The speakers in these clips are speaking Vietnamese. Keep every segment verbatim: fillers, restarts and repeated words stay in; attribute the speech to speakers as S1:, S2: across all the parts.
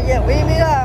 S1: về quy mi đó.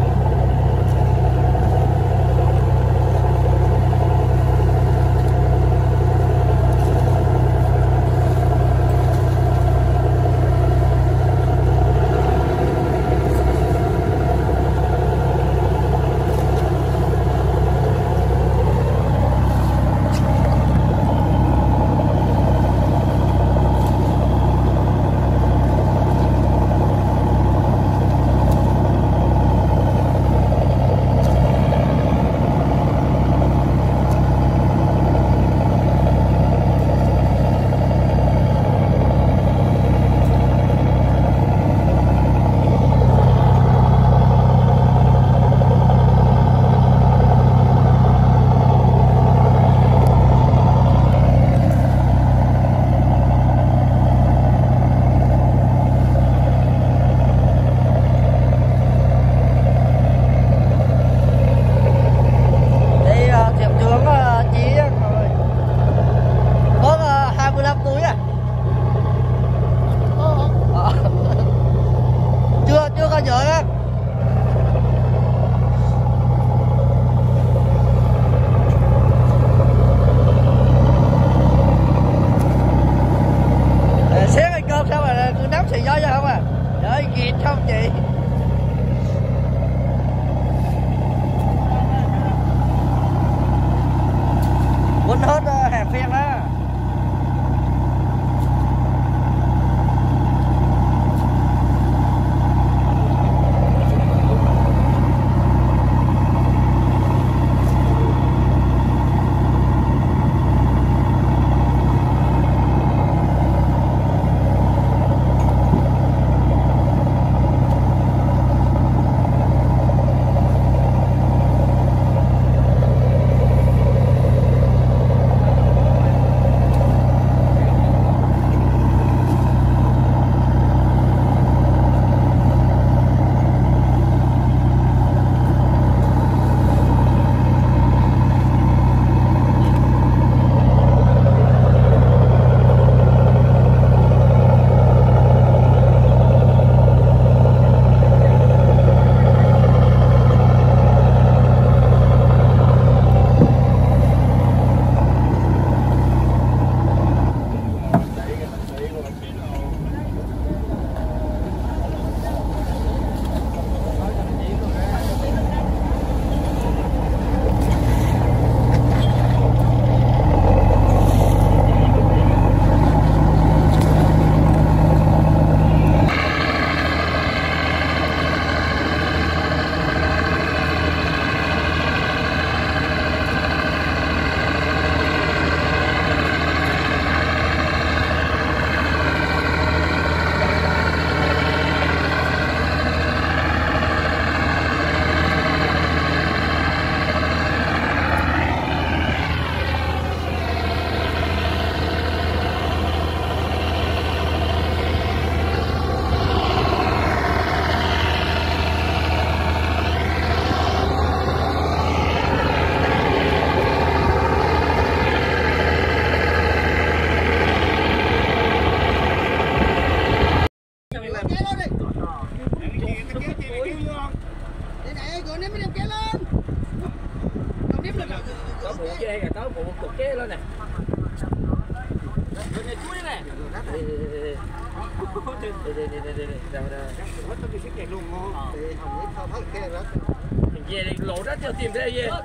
S2: Về đi lộ ra theo tìm thế về.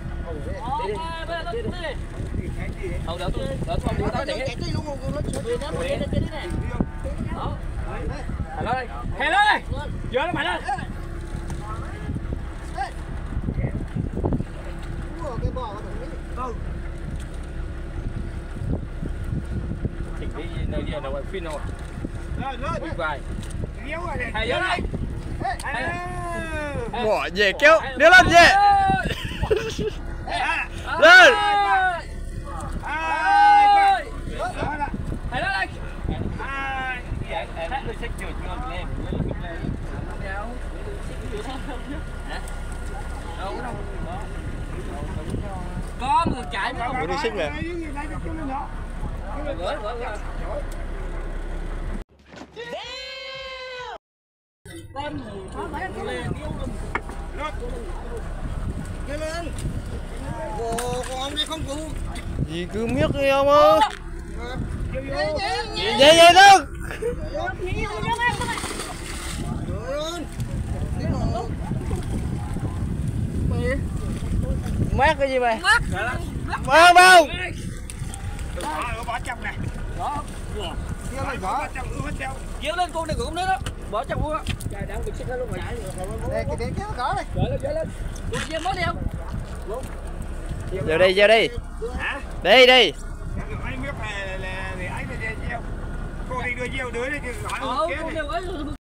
S2: Đi đi. Hầu đỡ tôi, đỡ tôi đi tao để. Đó. Hãy lên đây. Hãy lên đây. Vô nó mày lên. Chỉnh đi nơi gì đâu phim đâu. Đi vai. Hãy vô đây.
S3: Bỏ về kéo, đưa lên về. Lên.
S2: Hãy lên đây. Có người chạy mà
S3: Đi xích nè.
S2: tên lên
S1: Lên lên. Ồ, con ông đi không cụ.
S3: Gì cứ miết đi ông ơi.
S1: Về
S3: Về về đâu. Mát cái gì mày? Bao bao.
S1: Bỏ trong này.
S2: đó
S1: Kia này bỏ.
S2: kéo lên con này cũng nữa đó bỏ trong luôn á trời đang bị xích hết luôn rồi
S1: Đây cái điện kéo gõ này.
S2: chơi lên chơi lên đi chơi mới đi không
S3: Vào đi vào đi.
S1: Hả?
S3: Đi đi.
S1: Anh biết là là ấy là gieo. Cô đi đưa gieo đứa đi chứ hỏi
S2: ờ
S1: kia
S2: con
S1: này.
S2: đều ấy